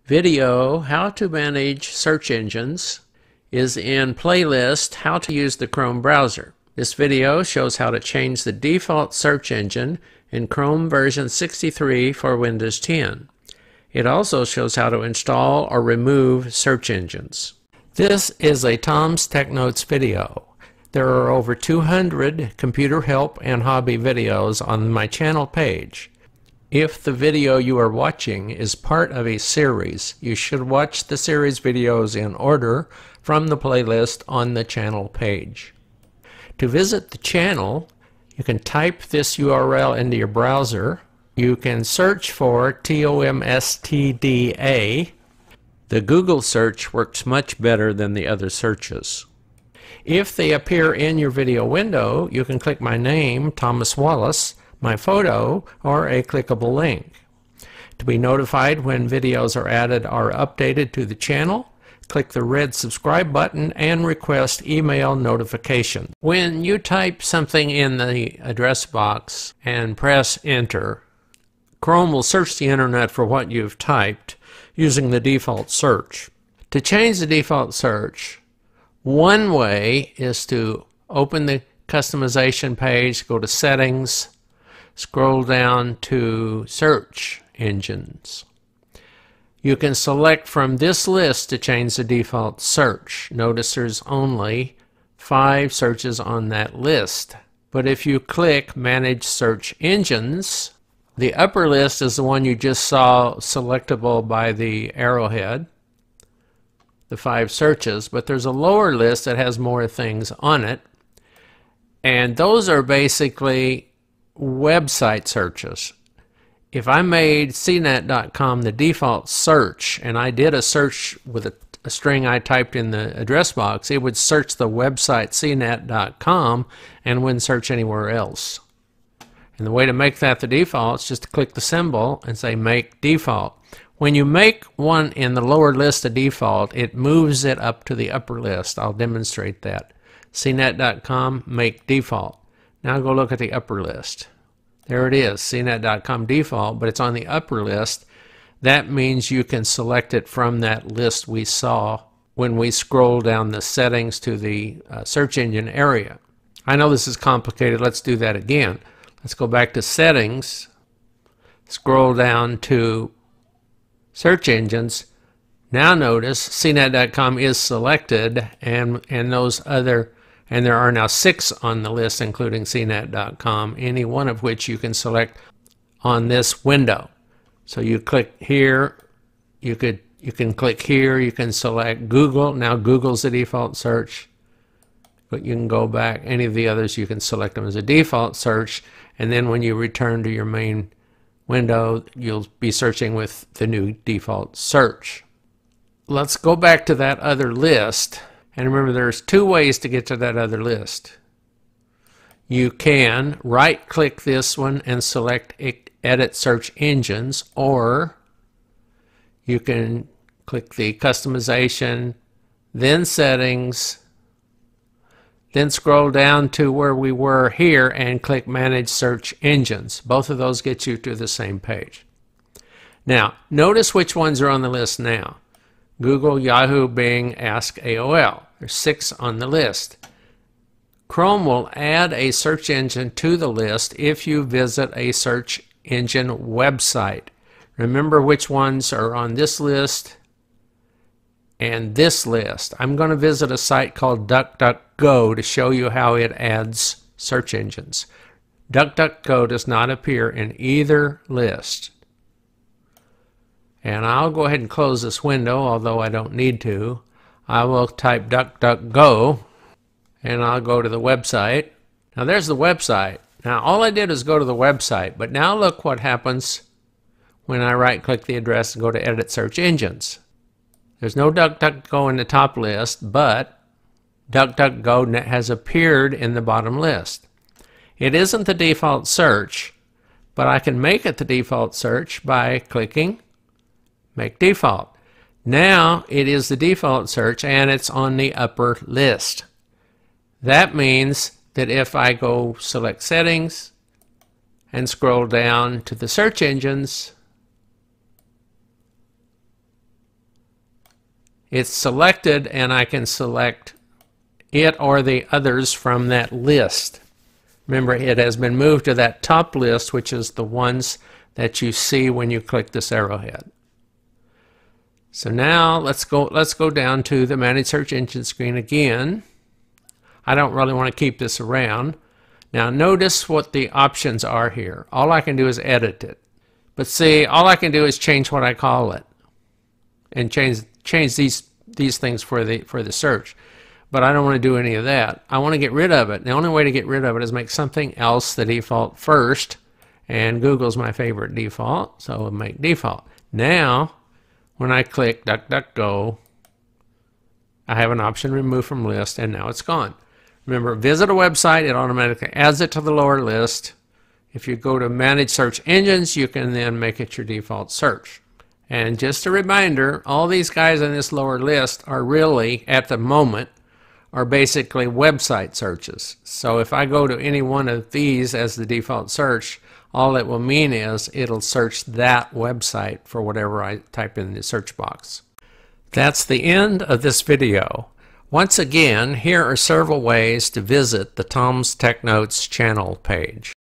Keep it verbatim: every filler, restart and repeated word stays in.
Video How to Manage Search Engines is in playlist How to Use the Chrome Browser. This video shows how to change the default search engine in Chrome version sixty-three for Windows ten. It also shows how to install or remove search engines. This is a Tom's Tech Notes video. There are over two hundred computer help and hobby videos on my channel page. If the video you are watching is part of a series, you should watch the series videos in order from the playlist on the channel page. To visit the channel, you can type this U R L into your browser. You can search for T O M S T D A. The Google search works much better than the other searches. If they appear in your video window, you can click my name, Thomas Wallace, my photo, or a clickable link. To be notified when videos are added or updated to the channel, click the red subscribe button and request email notification. When you type something in the address box and press enter, Chrome will search the internet for what you've typed using the default search. To change the default search, one way is to open the customization page, go to settings, scroll down to search engines. You can select from this list to change the default search. Notice there's only five searches on that list. But if you click Manage Search Engines, the upper list is the one you just saw selectable by the arrowhead, the five searches, but there's a lower list that has more things on it, and those are basically website searches. If I made C net dot com the default search and I did a search with a, a string I typed in the address box, it would search the website C net dot com and wouldn't search anywhere else. And the way to make that the default is just to click the symbol and say make default. When you make one in the lower list a default, it moves it up to the upper list. I'll demonstrate that. C net dot com, make default. Now go look at the upper list. There it is, C net dot com default, but it's on the upper list. That means you can select it from that list we saw when we scroll down the settings to the uh, search engine area. I know this is complicated. Let's do that again. Let's go back to settings, scroll down to search engines. Now notice C net dot com is selected, and, and those other and there are now six on the list, including C net dot com, any one of which you can select on this window. So you click here, you could you can click here, you can select Google. Now Google's the default search, but you can go back. Any of the others, you can select them as a default search, and then when you return to your main window, you'll be searching with the new default search. Let's go back to that other list. And remember, there's two ways to get to that other list. You can right-click this one and select Edit Search Engines, or you can click the Customization, then Settings, then scroll down to where we were here and click Manage Search Engines. Both of those get you to the same page. Now, notice which ones are on the list now. Google, Yahoo, Bing, Ask, A O L. There's six on the list. Chrome will add a search engine to the list if you visit a search engine website. Remember which ones are on this list and this list. I'm going to visit a site called DuckDuckGo to show you how it adds search engines. DuckDuckGo does not appear in either list. And I'll go ahead and close this window, although I don't need to. I will type DuckDuckGo, and I'll go to the website. Now there's the website. Now all I did is go to the website, but now look what happens when I right-click the address and go to Edit Search Engines. There's no DuckDuckGo in the top list, but DuckDuckGo has appeared in the bottom list. It isn't the default search, but I can make it the default search by clicking Make Default. Now it is the default search and it's on the upper list. That means that if I go select Settings and scroll down to the search engines, It's selected, and I can select it or the others from that list. Remember, it has been moved to that top list, which is the ones that you see when you click this arrowhead. So now let's go let's go down to the Manage Search Engine screen again. I don't really want to keep this around. Now notice what the options are here. All I can do is edit it. But see, all I can do is change what I call it and change change these these things for the for the search. But I don't want to do any of that. I want to get rid of it. The only way to get rid of it is make something else the default first. And Google's my favorite default, so I'll make default. Now, when I click DuckDuckGo, I have an option remove from list, and now it's gone. Remember, visit a website, it automatically adds it to the lower list. If you go to Manage Search Engines, you can then make it your default search. And just a reminder, all these guys on this lower list are really, at the moment, are basically website searches. So if I go to any one of these as the default search, all it will mean is it'll search that website for whatever I type in the search box. That's the end of this video. Once again, here are several ways to visit the Tom's Tech Notes channel page.